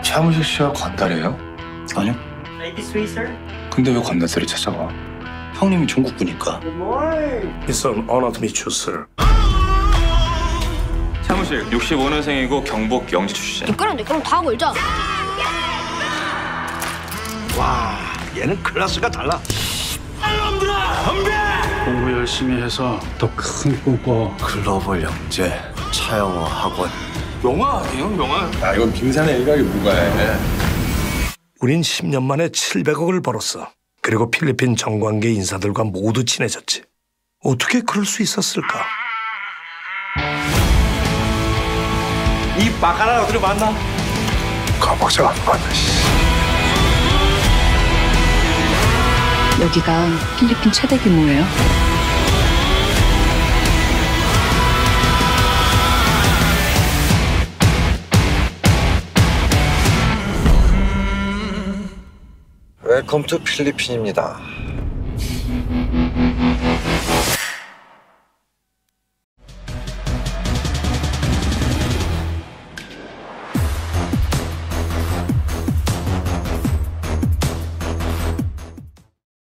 차무식 씨가 건달이에요? 아니요. 근데 왜 건달들이 찾아와? 형님이 종국부니까. It's an honor to meet you, sir. 차무식 65년생이고 경북 영지 출신. 그럼 다 걸자. 와, 얘는 클래스가 달라. 공부 열심히 해서 더 큰 꿈 꿔. 글로벌 영재, 차영호 학원. 영화 아니에요, 영화? 아, 이건 빙산의 일각이 불과해. 우린 10년 만에 700억을 벌었어. 그리고 필리핀 정관계 인사들과 모두 친해졌지. 어떻게 그럴 수 있었을까? 이 바카라 어디로 만나? 가보자, 맞아. 여기가 필리핀 최대 규모예요. 웰컴 투 필리핀입니다.